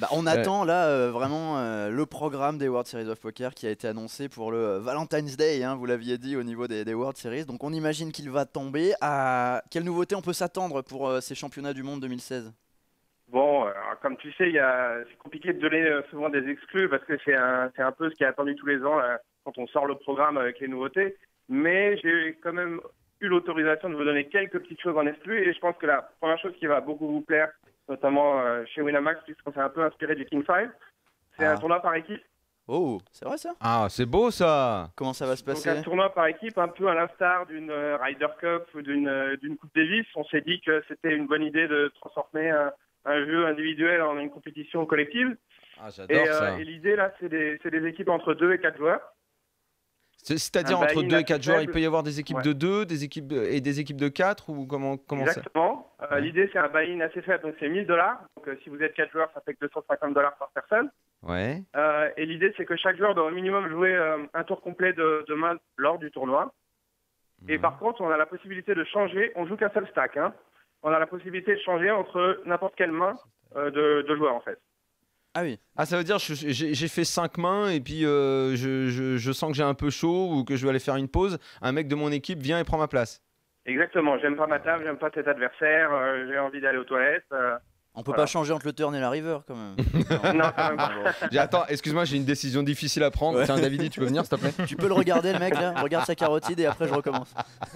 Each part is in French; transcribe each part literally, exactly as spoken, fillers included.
Bah, on attend là euh, vraiment euh, le programme des World Series of Poker qui a été annoncé pour le euh, Valentine's Day, hein, vous l'aviez dit au niveau des, des World Series. Donc on imagine qu'il va tomber. À quelle nouveauté on peut s'attendre pour euh, ces championnats du monde deux mille seize? Bon, alors, comme tu sais, il y a... c'est compliqué de donner euh, souvent des exclus parce que c'est un, c'est un peu ce qui est attendu tous les ans là, quand on sort le programme avec les nouveautés. Mais j'ai quand même eu l'autorisation de vous donner quelques petites choses en exclu et je pense que la première chose qui va beaucoup vous plaire, notamment euh, chez Winamax, puisqu'on s'est un peu inspiré du King five, c'est Ah. un tournoi par équipe. Oh, c'est vrai ça? Ah, c'est beau ça. Comment ça va se Donc passer? un tournoi par équipe, un peu à l'instar d'une euh, Ryder Cup ou d'une euh, d'une Coupe Davis. On s'est dit que c'était une bonne idée de transformer un, un jeu individuel en une compétition collective. Ah, Et, j'adore euh, ça. et l'idée là, c'est des, c'est des équipes entre deux et quatre joueurs. C'est- C'est-à-dire un entre buy-in deux et assez quatre joueurs, il faible. peut y avoir des équipes Ouais. de deux, des équipes de- et des équipes de quatre ou comment comment c'est? Exactement. Euh, Ouais. L'idée, c'est un buy-in assez faible, donc c'est mille dollars. Donc euh, si vous êtes quatre joueurs, ça fait que deux cent cinquante dollars par personne. Ouais. Euh, et l'idée, c'est que chaque joueur doit au minimum jouer euh, un tour complet de, de main lors du tournoi. Et Mhm. par contre, on a la possibilité de changer. On joue qu'un seul stack. Hein. On a la possibilité de changer entre n'importe quelle main euh, de, de joueur, en fait. Ah oui. Ah, ça veut dire je- j'ai j'ai fait cinq mains et puis euh, je, je- je sens que j'ai un peu chaud ou que je vais aller faire une pause. Un mec de mon équipe vient et prend ma place. Exactement. J'aime pas ma table, j'aime pas cet adversaire, euh, j'ai envie d'aller aux toilettes. euh. On peut Voilà. pas changer entre le turn et la river quand même. Non, quand même pas. J'ai- Attends, excuse-moi, j'ai une décision difficile à prendre. Ouais. Tiens, Davidi, tu peux venir, s'il te plaît? Tu peux le regarder le mec là, regarde sa carotide et après je recommence.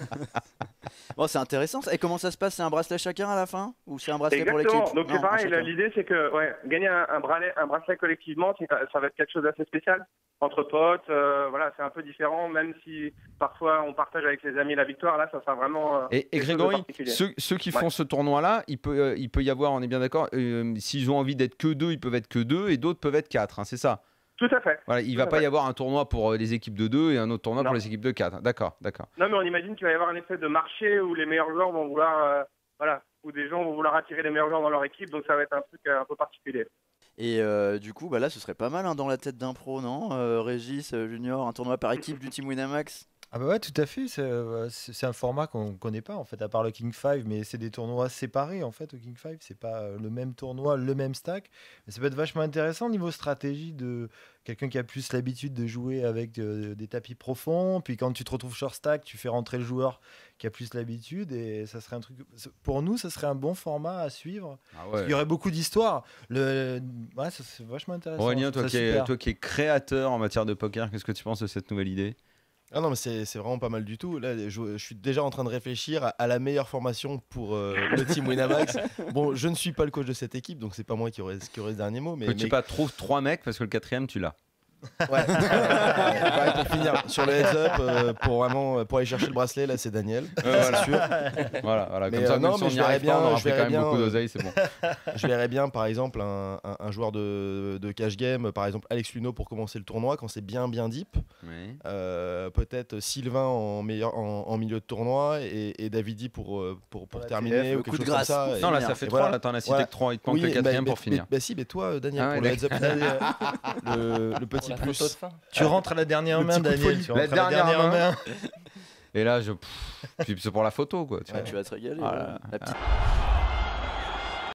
Bon, c'est intéressant. Et comment ça se passe? C'est un bracelet chacun à la fin? Ou c'est un bracelet pour Exactement. l'équipe? Donc c'est Non, pareil, chacun. l'idée c'est que ouais, gagner un, un, bracelet, un bracelet collectivement, c'est- ça va être quelque chose d'assez spécial. Entre potes, euh, voilà, c'est un peu différent, même si parfois on partage avec les amis la victoire, là ça sera vraiment... euh, Et, et quelque chose de Grégory, particulier. ceux, ceux qui Ouais. font ce tournoi-là, il peut, euh, il peut y avoir, on est bien d'accord, euh, s'ils ont envie d'être que deux, ils peuvent être que deux et d'autres peuvent être quatre, hein, c'est ça? Tout à fait. Voilà, il Tout va à pas fait. y avoir un tournoi pour euh, les équipes de deux et un autre tournoi Non. pour les équipes de quatre. D'accord, d'accord. Non mais on imagine qu'il va y avoir un effet de marché où les meilleurs joueurs vont vouloir... euh, voilà, où des gens vont vouloir attirer les meilleurs joueurs dans leur équipe, donc ça va être un truc euh, un peu particulier. Et euh, du coup, bah là, ce serait pas mal hein, dans la tête d'un pro, non euh, Régis, euh, Junior, un tournoi par équipe du team Winamax. Ah bah ouais, tout à fait. C'est euh, c'est- c'est un format qu'on connaît pas en fait, à part le King five, mais c'est des tournois séparés en fait au King five. C'est pas euh, le même tournoi, le même stack. Mais ça peut être vachement intéressant au niveau stratégie de quelqu'un qui a plus l'habitude de jouer avec euh, des tapis profonds. Puis quand tu te retrouves short stack, tu fais rentrer le joueur qui a plus l'habitude et ça serait un truc. Pour nous, ça serait un bon format à suivre. Ah Parce qu'il y aurait beaucoup d'histoires. Le... Ouais, ça c'est vachement intéressant. Aurélien, Je toi trouve qui, ça es, super. toi qui es créateur en matière de poker, qu'est-ce que tu penses de cette nouvelle idée? Ah non, mais c'est c'est vraiment pas mal du tout. Là, je, je suis déjà en train de réfléchir à, à la meilleure formation pour euh, le team Winamax. Bon, je ne suis pas le coach de cette équipe, donc c'est pas moi qui aurais, qui aurait le dernier mot. Mais, Que tu mais- pas trop trois mecs parce que le quatrième, tu l'as. Ouais. Ouais, pour finir sur le heads up, euh, pour vraiment pour aller chercher le bracelet, là, c'est Daniel, voilà. c'est sûr. Voilà, voilà. Mais, Comme ça, euh, même non, si mais on je n'y verrais arrive pas, on bien- aura je fait quand verrais même beaucoup bien, euh, d'oseille, c'est bon. Je verrais bien, par exemple, un, un- un joueur de, de cash game, par exemple Alex Luno pour commencer le tournoi quand c'est bien bien deep. Oui. Euh, peut-être Sylvain en, meilleur, en, en milieu de tournoi et, et Davidi pour, euh, pour, pour la terminer T F, ou le quelque coup de chose comme grâce. ça. Et- Non, là, finir. ça fait Et trois. voilà. Là, t'en as cité Ouais. que trois. Il te manque Oui, le bah, quatrième mais- pour finir. mais- Bah si, mais toi, euh, Daniel, Ah ouais, pour le heads up, le, le petit Pour la photo de plus. fin. Tu rentres à la dernière Le main, petit coup de Daniel. folie. Tu La rentres à la dernière dernière main. main. Et là, je. pff, Puis c'est pour la photo, quoi. tu Ouais, vois. tu vas te régaler. Ah voilà. là La petite-